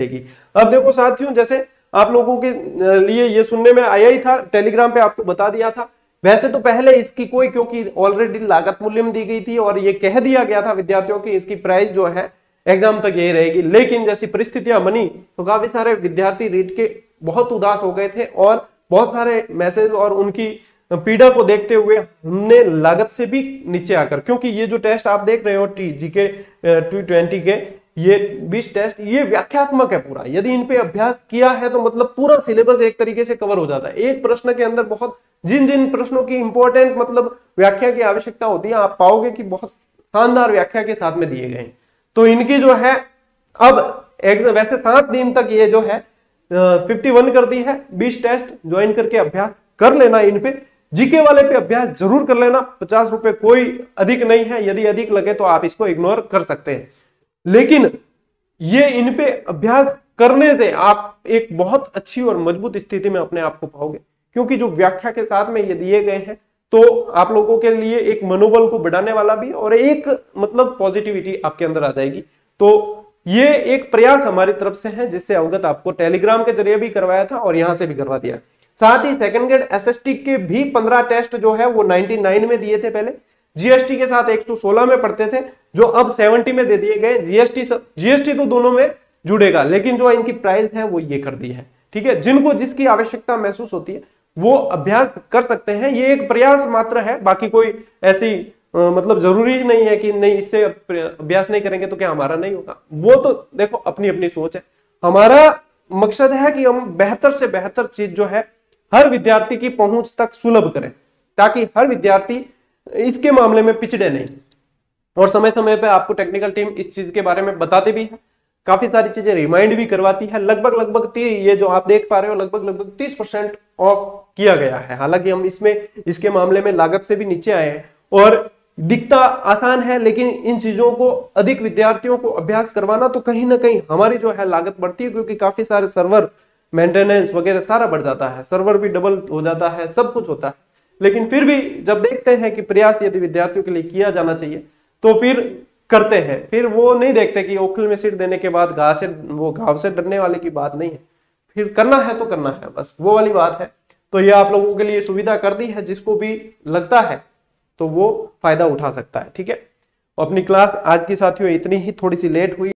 मिलेगी। अब देखो साथियों, जैसे आप लोगों के लिए ये सुनने में आया ही था, टेलीग्राम पे आपको बता दिया था। वैसे तो पहले इसकी कोई, क्योंकि ऑलरेडी लागत मूल्य में दी गई थी और ये कह दिया गया था विद्यार्थियों की इसकी प्राइस जो है एग्जाम तक यही रहेगी, लेकिन जैसी परिस्थितियां बनी तो काफी सारे विद्यार्थी रीट के बहुत उदास हो गए थे और बहुत सारे मैसेज और उनकी पीड़ा को देखते हुए हमने लागत से भी नीचे आकर, क्योंकि ये जो टेस्ट आप देख रहे हो जीके 220 के ये 20 टेस्ट ये व्याख्यात्मक है पूरा। यदि इन पे अभ्यास किया है तो मतलब पूरा सिलेबस एक तरीके से कवर हो जाता है। एक प्रश्न के अंदर बहुत जिन जिन प्रश्नों की इंपॉर्टेंट मतलब व्याख्या की आवश्यकता होती है आप पाओगे कि बहुत शानदार व्याख्या के साथ में दिए गए। तो इनकी जो है अब वैसे 7 दिन तक ये जो है 51 कर दी है। 20 टेस्ट ज्वाइन करके अभ्यास कर लेना, इन पे जीके वाले पे अभ्यास जरूर कर लेना। 50 रुपए कोई अधिक नहीं है, यदि अधिक लगे तो आप इसको इग्नोर कर सकते हैं, लेकिन ये इन पे अभ्यास करने से आप एक बहुत अच्छी और मजबूत स्थिति में अपने आप को पाओगे, क्योंकि जो व्याख्या के साथ में ये दिए गए हैं तो आप लोगों के लिए एक मनोबल को बढ़ाने वाला भी और एक मतलब पॉजिटिविटी आपके अंदर आ जाएगी। तो ये एक प्रयास हमारी तरफ से है जिससे अवगत आपको टेलीग्राम के जरिए भी करवाया था और यहां से भी करवा दिया। साथ ही सेकंड ग्रेड एसएसटी के भी 15 टेस्ट जो है वो 99 में दिए थे पहले, जीएसटी के साथ 116 में पढ़ते थे, जो अब 70 में दे दिए गए। जीएसटी तो दोनों में जुड़ेगा, लेकिन जो इनकी प्राइस है वो ये कर दी है। ठीक है, जिनको जिसकी आवश्यकता महसूस होती है वो अभ्यास कर सकते हैं। ये एक प्रयास मात्र है, बाकी कोई ऐसी मतलब जरूरी नहीं है कि नहीं इससे अभ्यास नहीं करेंगे तो क्या हमारा नहीं होगा। वो तो देखो अपनी अपनी सोच है। हमारा मकसद है कि हम बेहतर से बेहतर चीज जो है हर विद्यार्थी की पहुंच तक सुलभ करें, ताकि हर विद्यार्थी इसके मामले में पिछड़े नहीं। और समय समय पे आपको टेक्निकल टीम इस चीज के बारे में बताती भी है, काफी सारी चीजें रिमाइंड भी करवाती है। लगभग ये जो आप देख पा रहे हो लगभग 30% ऑफ किया गया है। हालांकि हम इसके मामले में लागत से भी नीचे आए हैं और दिखता आसान है, लेकिन इन चीजों को अधिक विद्यार्थियों को अभ्यास करवाना तो कहीं ना कहीं हमारी जो है लागत बढ़ती है, क्योंकि काफी सारे सर्वर मेंटेनेंस वगैरह सारा बढ़ जाता है, सर्वर भी डबल हो जाता है, सब कुछ होता है। लेकिन फिर भी जब देखते हैं कि प्रयास यदि विद्यार्थियों के लिए किया जाना चाहिए तो फिर करते हैं। फिर वो नहीं देखते कि ओखल में सीट देने के बाद घाव से डरने वाले की बात नहीं है, फिर करना है तो करना है, बस वो वाली बात है। तो ये आप लोगों के लिए सुविधा कर दी है, जिसको भी लगता है तो वो फायदा उठा सकता है। ठीक है, अपनी क्लास आज की साथियों इतनी ही, थोड़ी सी लेट हुई।